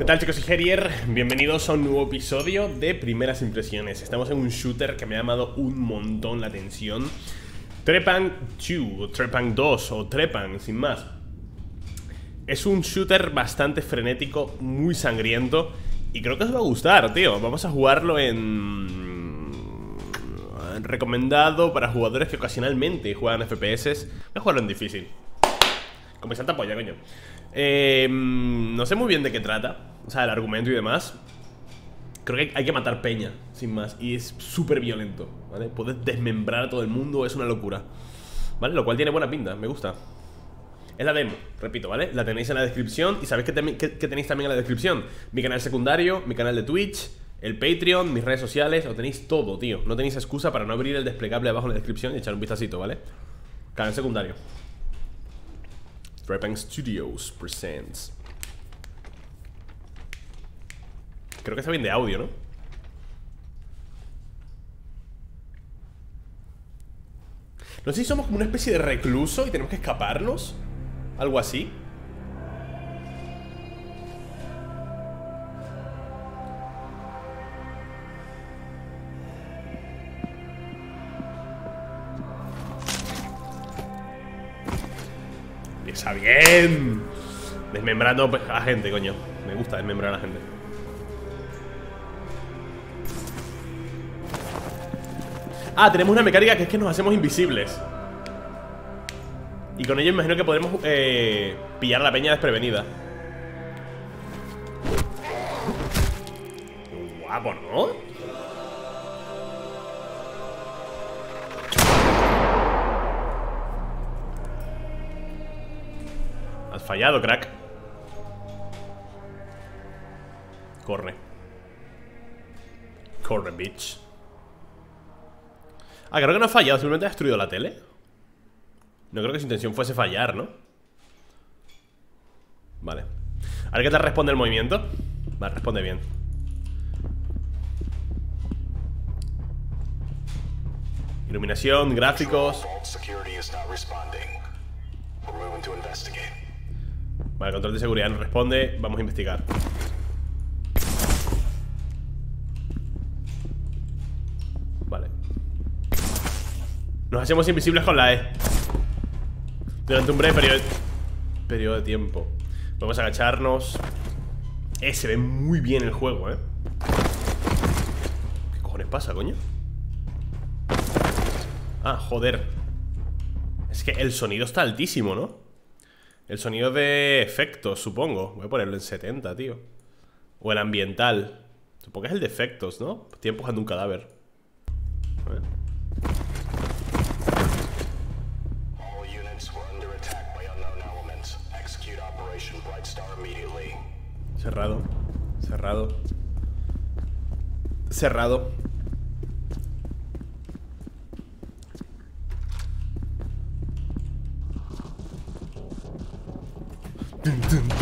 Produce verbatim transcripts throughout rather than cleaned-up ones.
¿Qué tal, chicos? Soy Herier, bienvenidos a un nuevo episodio de Primeras Impresiones. Estamos en un shooter que me ha llamado un montón la atención, Trepang dos, o Trepang dos, o Trepang, sin más. Es un shooter bastante frenético, muy sangriento, y creo que os va a gustar, tío. Vamos a jugarlo en... recomendado para jugadores que ocasionalmente juegan F P S. Voy a jugarlo en difícil, con mi santa polla, coño. Eh, no sé muy bien de qué trata, o sea, el argumento y demás. Creo que hay que matar peña, sin más. Y es súper violento, ¿vale? Puedes desmembrar a todo el mundo, es una locura, ¿vale? Lo cual tiene buena pinta, me gusta. Es la demo, repito, ¿vale? La tenéis en la descripción. Y sabéis que, te que, que tenéis también en la descripción mi canal secundario, mi canal de Twitch, el Patreon, mis redes sociales. Lo tenéis todo, tío. No tenéis excusa para no abrir el desplegable abajo en la descripción y echar un vistacito, ¿vale? Canal secundario. Trepang Studios presents. Creo que está bien de audio, ¿no? No sé si somos como una especie de recluso y tenemos que escaparnos. Algo así. Empieza bien. Desmembrando a la gente, coño. Me gusta desmembrar a la gente. Ah, tenemos una mecánica que es que nos hacemos invisibles. Y con ello imagino que podremos eh, pillar a la peña desprevenida. Guapo, ¿no? Has fallado, crack. Corre. Corre, bitch. Ah, creo que no ha fallado, simplemente ha destruido la tele. No creo que su intención fuese fallar, ¿no? Vale. A ver qué tal responde el movimiento. Vale, responde bien. Iluminación, gráficos. Vale, control de seguridad no responde. Vamos a investigar. Vale. Nos hacemos invisibles con la E durante un breve periodo de, periodo de tiempo. Podemos agacharnos. Eh, se ve muy bien el juego, eh. ¿Qué cojones pasa, coño? Ah, joder. Es que el sonido está altísimo, ¿no? El sonido de efectos, supongo. Voy a ponerlo en setenta, tío. O el ambiental. Supongo que es el de efectos, ¿no? Estoy empujando un cadáver. A ver. Cerrado. Cerrado. Cerrado. Dun, dun, dun.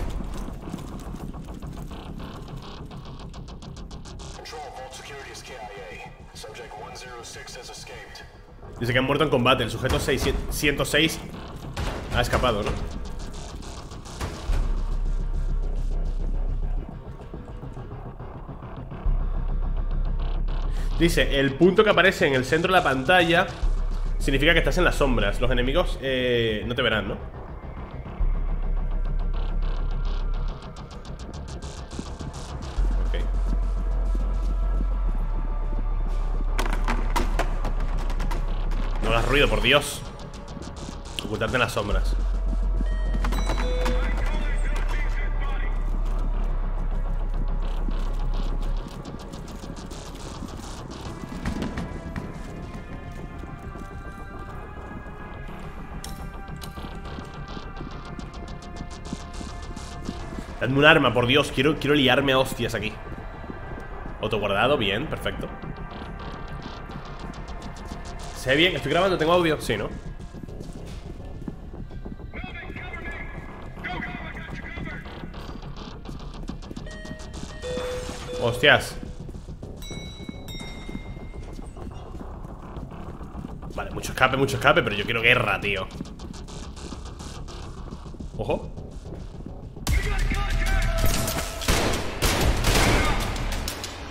Dice que han muerto en combate. El sujeto ciento seis ha escapado, ¿no? Dice, el punto que aparece en el centro de la pantalla significa que estás en las sombras. Los enemigos eh, no te verán, ¿no? Ok. No hagas ruido, por Dios. Ocultarte en las sombras. Dadme un arma, por Dios, quiero, quiero liarme a hostias aquí. Autoguardado, bien, perfecto. ¿Se ve bien? ¿Estoy grabando? ¿Tengo audio? Sí, ¿no? Hostias. Vale, mucho escape, mucho escape, pero yo quiero guerra, tío. Ojo.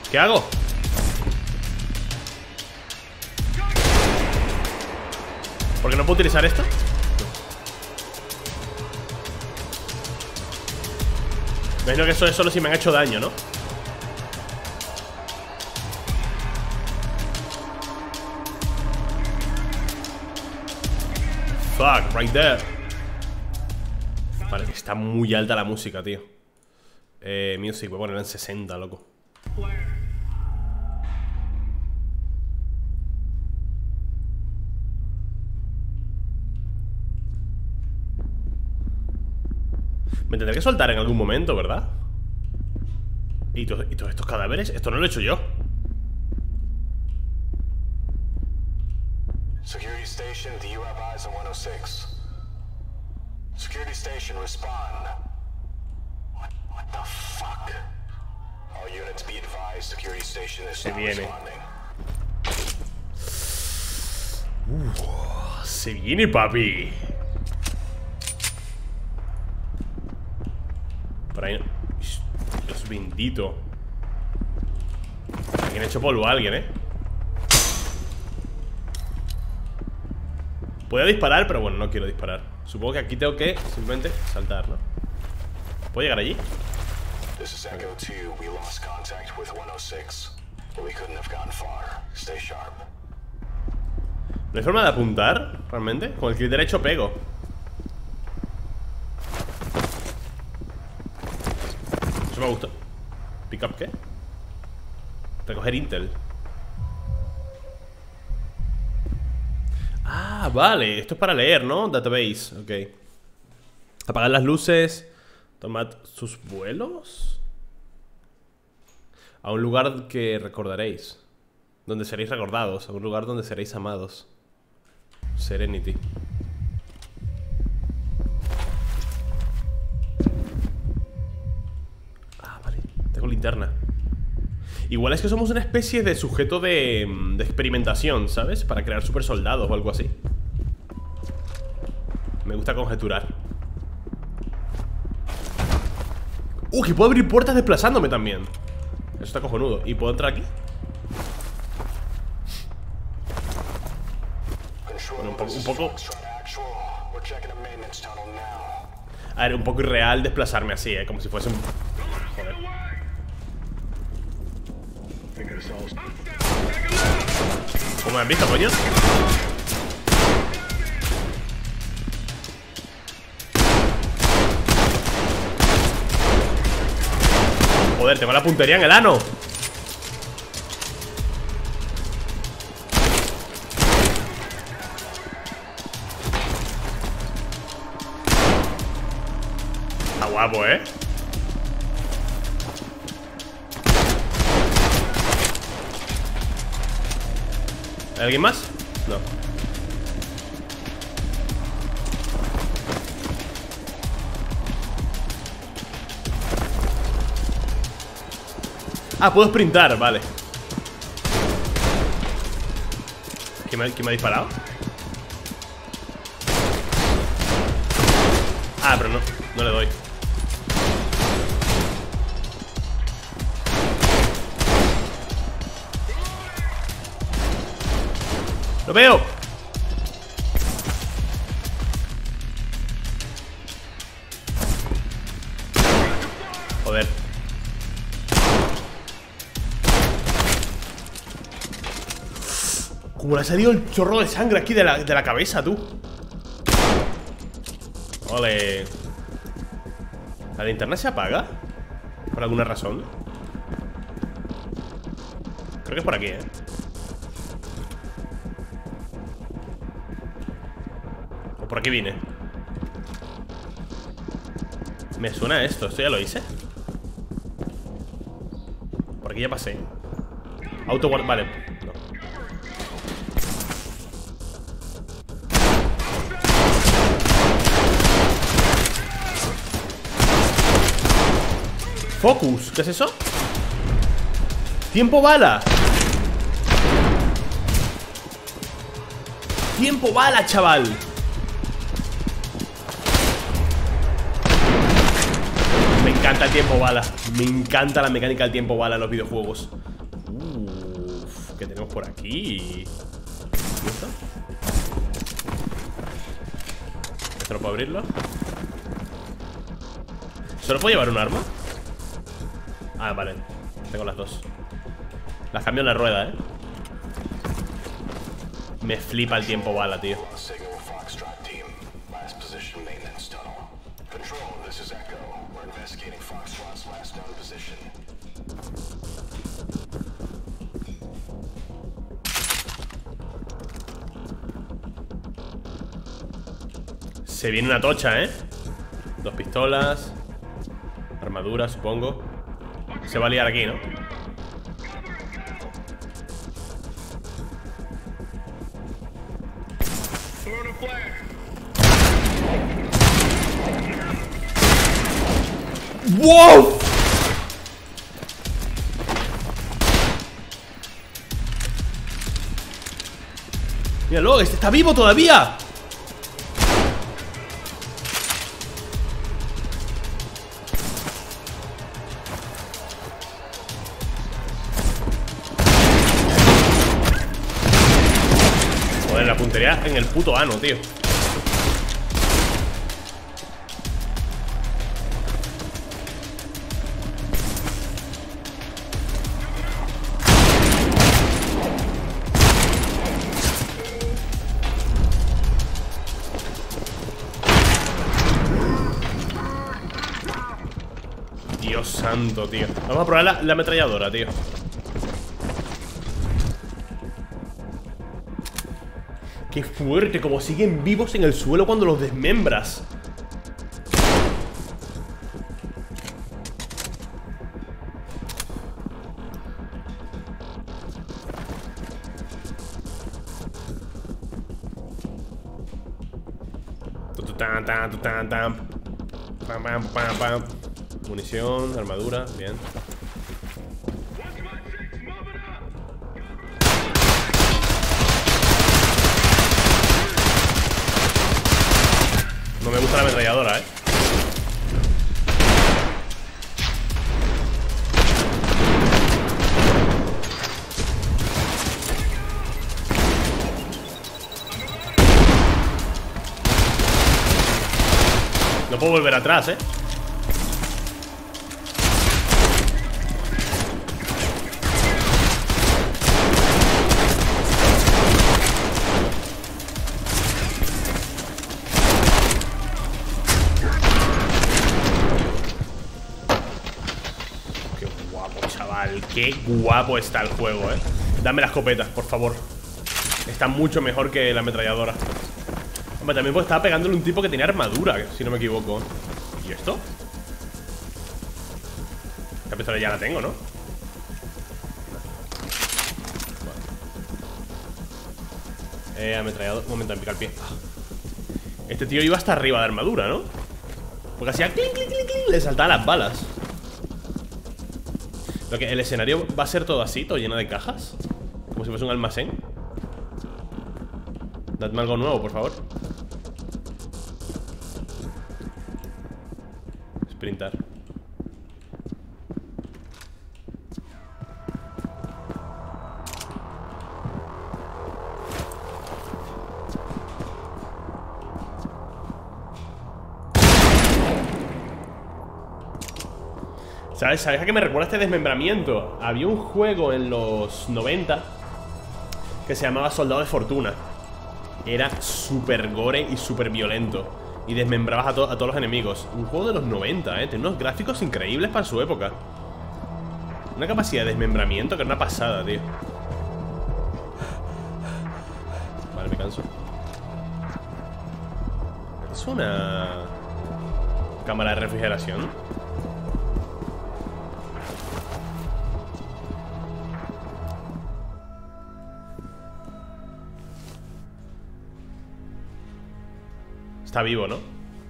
¿Qué hago? ¿Por qué no puedo utilizar esto? Me imagino que eso es solo si me han hecho daño, ¿no? Fuck, right there. Vale, está muy alta la música, tío. Eh, music, voy a ponerla en sesenta, loco. Me tendré que soltar en algún momento, ¿verdad? ¿Y, to y todos estos cadáveres? Esto no lo he hecho yo. Security station, do you have eyes on one oh six? Security station, respond. What, what the fuck? All units be advised, security station is not responding. Uh, se viene, papi. Por ahí no. Dios bendito. Alguien ha hecho polvo a alguien, eh. Podía disparar, pero bueno, no quiero disparar. Supongo que aquí tengo que simplemente saltar, ¿no? ¿Puedo llegar allí? This is Echo two. We lost contact with one oh six, but we couldn't have gone far. Stay sharp. ¿No hay forma de apuntar, realmente? Con el clic derecho pego. Eso me gusta. ¿Pick up qué? Recoger Intel. Ah, vale, esto es para leer, ¿no? Database, ok. Apagar las luces. Tomad sus vuelos a un lugar que recordaréis, donde seréis recordados. A un lugar donde seréis amados. Serenity. Ah, vale, tengo linterna. Igual es que somos una especie de sujeto de, de experimentación, ¿sabes? Para crear super soldados o algo así. Me gusta conjeturar. Uh, que puedo abrir puertas desplazándome también. Eso está cojonudo. ¿Y puedo entrar aquí? Bueno, un poco, un poco... A ver, un poco irreal desplazarme así, ¿eh? Como si fuese un... Joder. ¿Cómo me han visto, coño? Joder, tengo la puntería en el ano. Está guapo, ¿eh? ¿Hay alguien más? No. Ah, puedo sprintar, vale. ¿Quién me, ¿quién me ha disparado? Ah, pero no, no le doy. ¡Lo veo! Joder. Como le ha salido el chorro de sangre aquí de la, de la cabeza, tú. Ole. ¿La linterna se apaga? ¿Por alguna razón? Creo que es por aquí, ¿eh? O por aquí vine. Me suena esto, esto ya lo hice. Por aquí ya pasé. Auto guard, vale. No. Focus, ¿qué es eso? Tiempo bala. Tiempo bala, chaval. Me encanta el tiempo bala. Me encanta la mecánica del tiempo bala en los videojuegos. Seguimos por aquí. ¿Listo? ¿Esto no puedo abrirlo? ¿Solo puedo llevar un arma? Ah, vale. Tengo las dos. Las cambio en la rueda, eh. Me flipa el tiempo bala, tío. Se viene una tocha, eh. Dos pistolas. Armadura, supongo. Se va a liar aquí, ¿no? ¡Wow! Míralo, este está vivo todavía. Joder, la puntería en el puto ano, tío. Dios santo, tío. Vamos a probar la, la ametralladora, tío. Qué fuerte, como siguen vivos en el suelo cuando los desmembras. Tan, tan, tan, tan. Pam, pam, pam, pam. Munición, armadura, bien. No me gusta la ametralladora, eh. No puedo volver atrás, eh. Qué guapo está el juego, eh. Dame la escopeta, por favor. Está mucho mejor que la ametralladora. Hombre, también pues estaba pegándole un tipo que tenía armadura, si no me equivoco. ¿Y esto? Esta pistola ya la tengo, ¿no? Eh, ametrallador. Un momento, me pica el pie. Este tío iba hasta arriba de armadura, ¿no? Porque hacía clink, clink, clink, clink. Le saltaban las balas. Lo que el escenario va a ser todo así, todo lleno de cajas. Como si fuese un almacén. Dadme algo nuevo, por favor. Sprintar. ¿Sabes? ¿Sabes a qué me recuerda este desmembramiento? Había un juego en los noventa que se llamaba Soldado de Fortuna. Era súper gore y súper violento. Y desmembrabas a, to a todos los enemigos. Un juego de los noventa, eh. Tiene unos gráficos increíbles para su época. Una capacidad de desmembramiento que era una pasada, tío. Vale, me canso. Es una cámara de refrigeración. Está vivo, ¿no?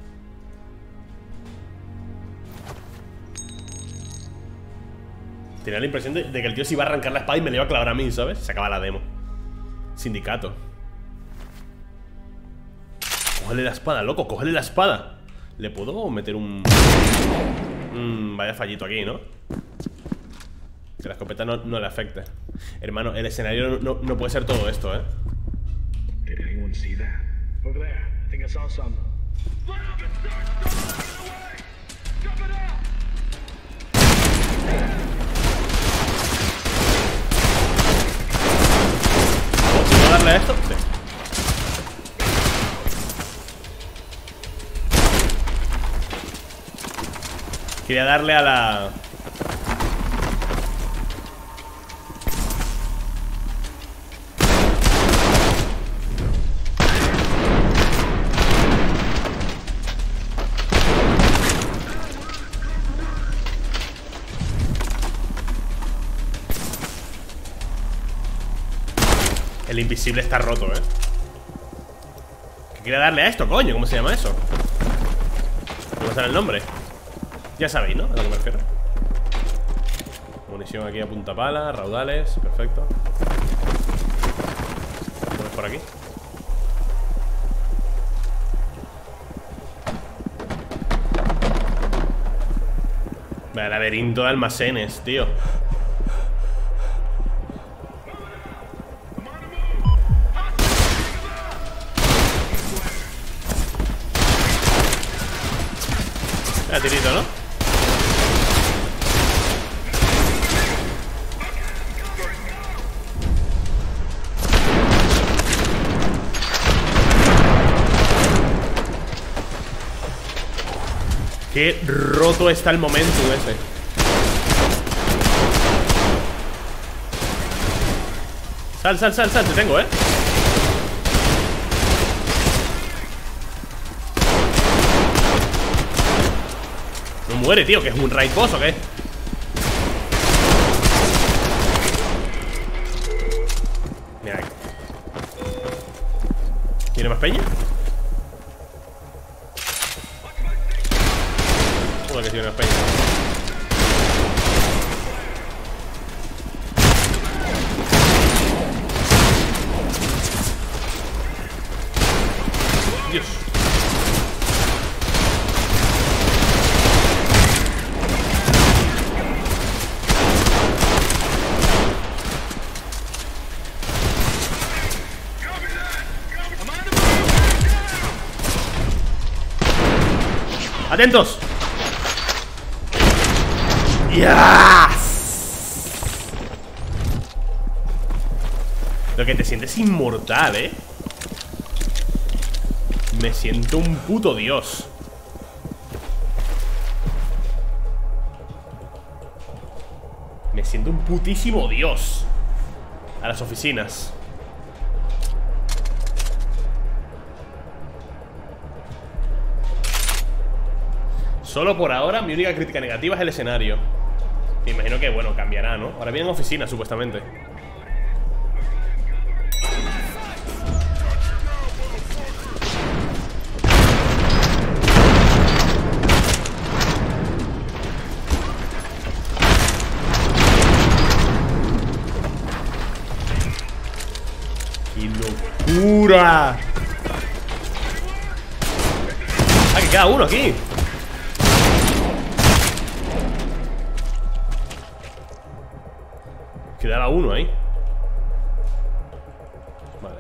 Tenía la impresión de, de que el tío se iba a arrancar la espada y me la iba a clavar a mí, ¿sabes? Se acaba la demo. Sindicato. Cógele la espada, loco, cógele la espada. ¿Le puedo meter un... Mm, vaya fallito aquí, ¿no? Que la escopeta no, no le afecte. Hermano, el escenario no, no, no puede ser todo esto, ¿eh? Did anyone see that? Over there. I think I saw some. ¿Puedo darle a esto? Sí. Quería darle a la... El invisible está roto, ¿eh? ¿Qué quiere darle a esto, coño? ¿Cómo se llama eso? ¿Cómo está el nombre? Ya sabéis, ¿no? A lo que me refiero. Munición aquí a punta pala, raudales, perfecto. Vamos por aquí. Vaya laberinto de almacenes, tío. Vaya tirito, ¿no? Qué roto está el momento ese. Sal, sal, sal, sal, te tengo, ¿eh? No muere, tío, que es un raid boss, ¿o qué? Mira aquí. ¿Tiene más peña? Joder, que tiene más peña. Dios. ¡Atentos! ¡Yes! Lo que te sientes inmortal, ¿eh? Me siento un puto dios. Me siento un putísimo dios. A las oficinas. Solo por ahora mi única crítica negativa es el escenario. Me imagino que, bueno, cambiará, ¿no? Ahora vienen oficinas, supuestamente. ¡Qué locura! Ah, que queda uno aquí. Quedaba uno ahí. Vale.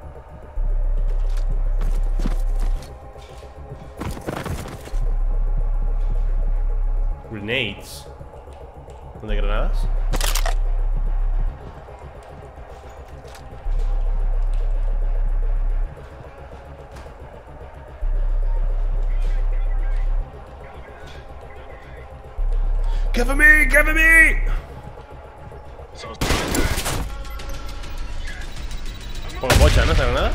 Grenades. ¿Dónde hay granadas? Cover me, cover me. Poco pocha, ¿no? ¿Esa granada?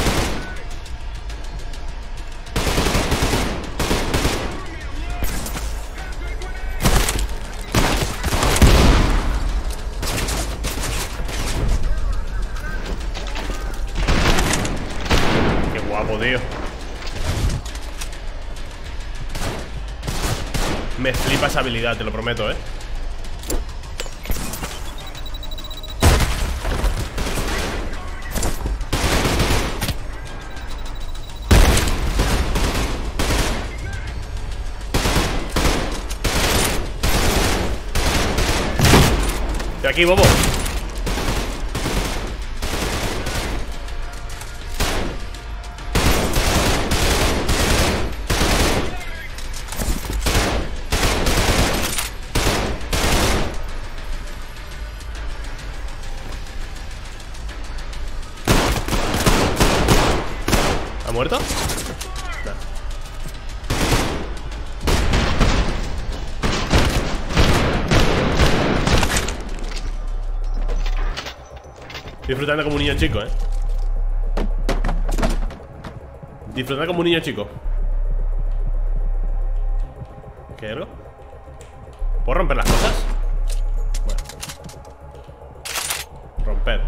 Qué guapo, tío. Me flipa esa habilidad, te lo prometo, ¿eh? Estoy aquí, bobo. ¿Ha muerto? No. Disfrutando como un niño chico, eh. Disfrutando como un niño chico. ¿Qué algo? ¿Puedo romper las cosas? Bueno. Romper.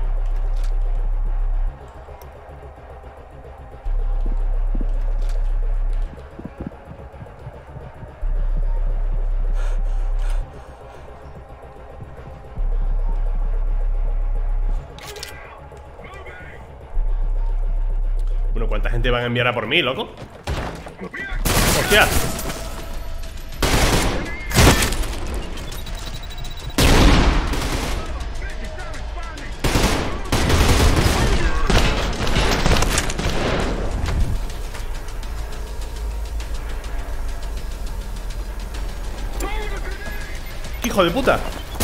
Bueno, ¿cuánta gente van a enviar a por mí, loco? ¡Hostia! ¡Hijo de puta!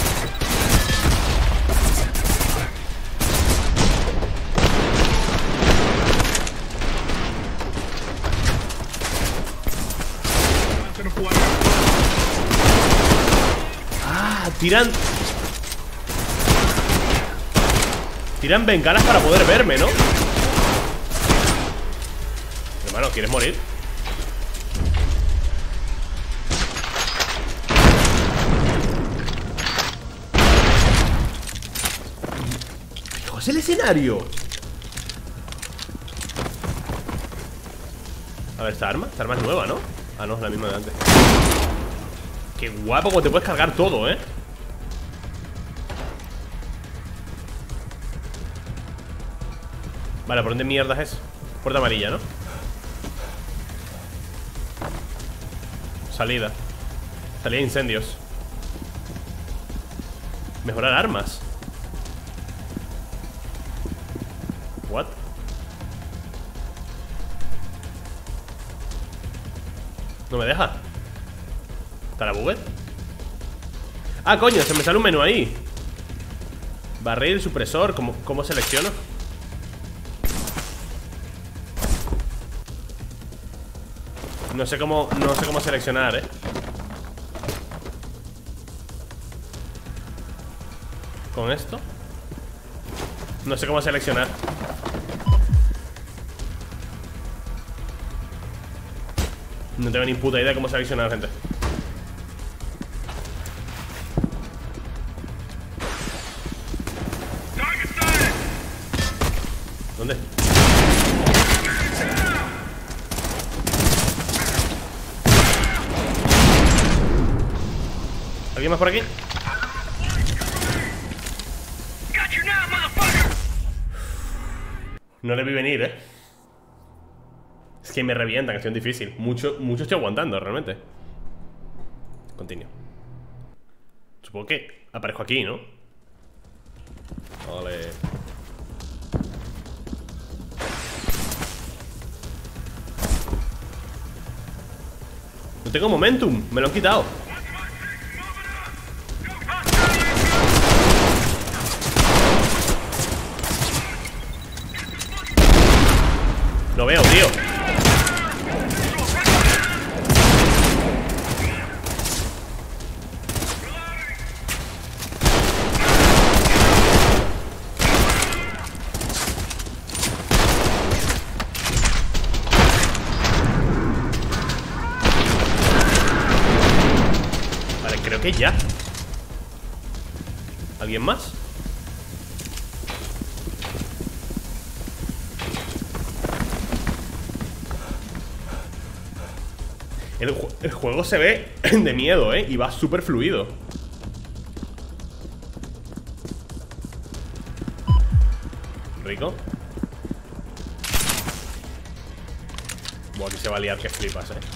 Ah, tiran Tiran bengalas para poder verme, ¿no? Hermano, ¿quieres morir? ¡Fijo, es el escenario! A ver, esta arma, esta arma es nueva, ¿no? Ah, no, es la misma de antes. Qué guapo, como te puedes cargar todo, ¿eh? Vale, ¿por dónde mierdas es? Puerta amarilla, ¿no? Salida. Salida de incendios. Mejorar armas. What? No me deja. ¿Está la buget? Ah, coño, se me sale un menú ahí. Barril, supresor. ¿Cómo, cómo selecciono? No sé cómo, no sé cómo seleccionar, eh. Con esto no sé cómo seleccionar. No tengo ni puta idea de cómo seleccionar, gente. ¿Dónde? ¿Alguien más por aquí? No le vi venir, eh. Es que me revientan, que es difícil. Mucho, mucho estoy aguantando, realmente. Continúo. Supongo que aparezco aquí, ¿no? Vale. No tengo momentum, me lo han quitado. Lo veo, tío. Vale, creo que ya. ¿Alguien más? El, ju el juego se ve de miedo, ¿eh? Y va súper fluido. Rico. Buah, aquí se va a liar que flipas, ¿eh?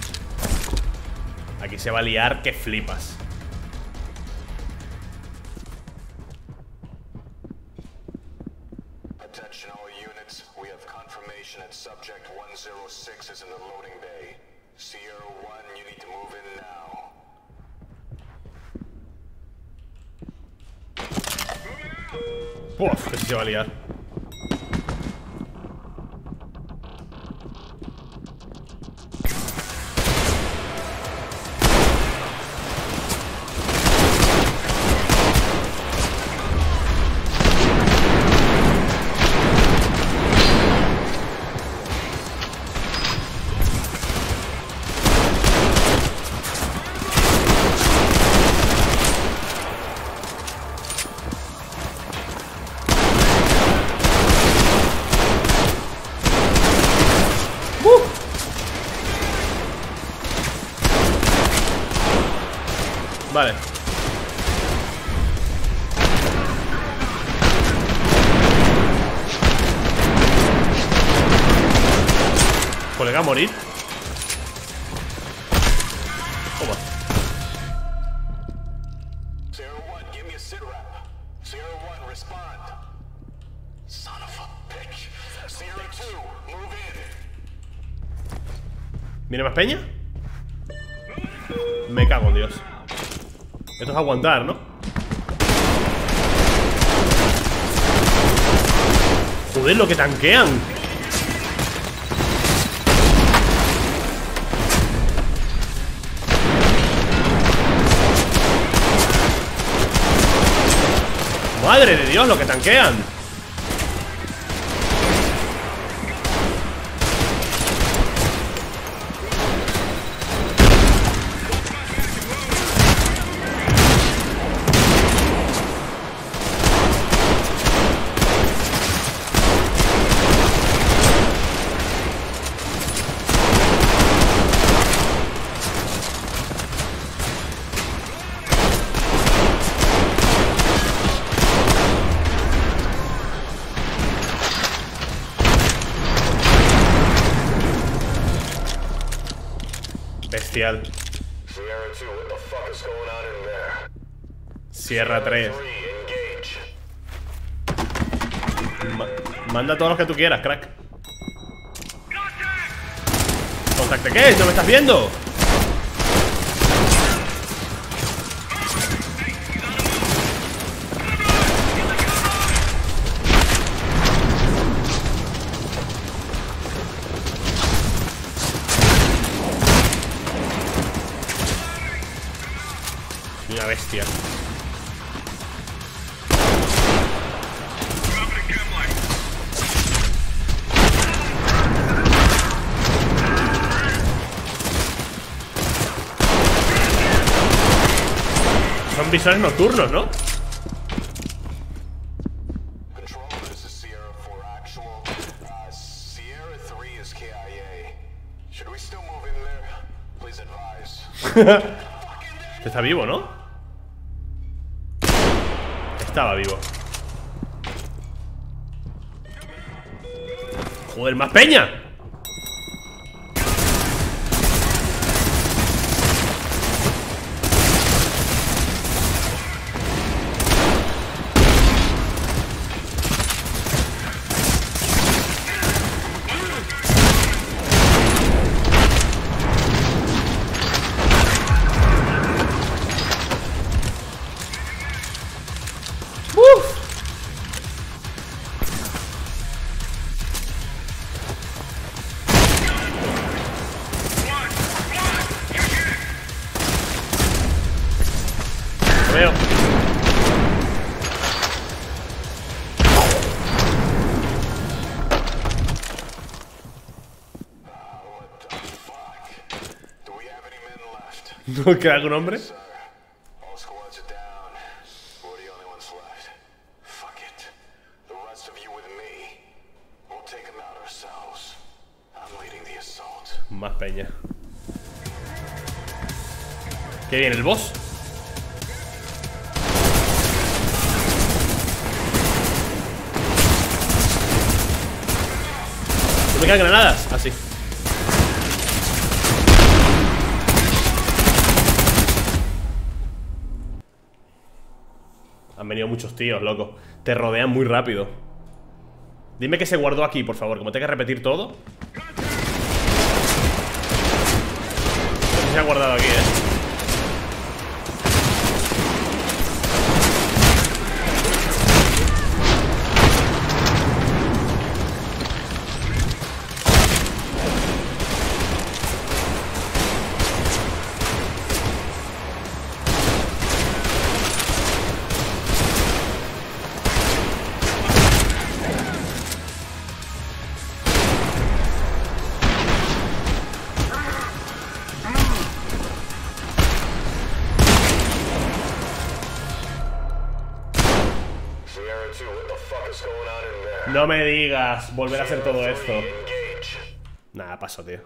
Aquí se va a liar que flipas. information that subject one oh six is in the loading bay. Sierra one, you need to move in now. Uf, que se va a liar. Vale. ¿Colega a morir? Toma. Sierra one, give me a sit rep. Sierra one, respond. Son of a bitch. Sierra two, move in. ¿Viene más peña? Me cago en Dios. Esto es aguantar, ¿no? Joder, lo que tanquean. Madre de Dios, lo que tanquean. Bestial. Sierra two, what the fuck is going on in there? Sierra tres. Engage. Ma Manda todos los que tú quieras, crack. ¿Contacte qué? ¿No me estás viendo? Una bestia. Son visores nocturnos, ¿no? Control, this is Sierra four actual. Uh, Sierra three is K I A. Should we still move in there? Please advise. Está vivo, ¿no? Estaba vivo. Joder, más peña. Veo. ¿No queda algún hombre? All squads are down. We're the only ones left. Fuck it. The rest of you with me. We'll take them out ourselves. I'm leading the assault. Más peña. ¿Qué viene el boss? ¿No me quedan granadas? Así. Han venido muchos tíos, loco. Te rodean muy rápido. Dime que se guardó aquí, por favor. Como tenga que repetir todo. Se ha guardado aquí, eh. No me digas, volver a hacer todo esto. Nada, paso, tío.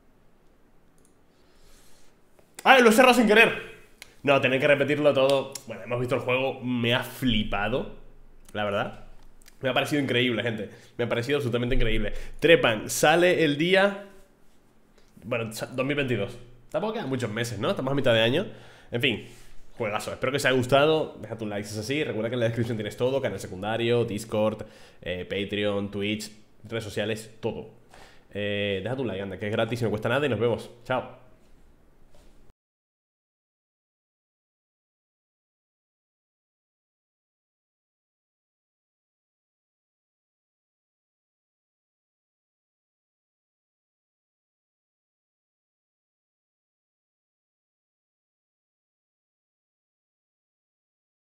¡Ay, lo he cerrado sin querer! No, tener que repetirlo todo. Bueno, hemos visto el juego, me ha flipado. La verdad. Me ha parecido increíble, gente. Me ha parecido absolutamente increíble. Trepan, sale el día... Bueno, dos mil veintidós. Tampoco quedan muchos meses, ¿no? Estamos a mitad de año. En fin, juegazo. Espero que os haya gustado. Deja tu like si es así. Recuerda que en la descripción tienes todo. Canal secundario, Discord, eh, Patreon, Twitch, redes sociales, todo. eh, Deja tu like, anda, que es gratis y no cuesta nada. Y nos vemos. Chao.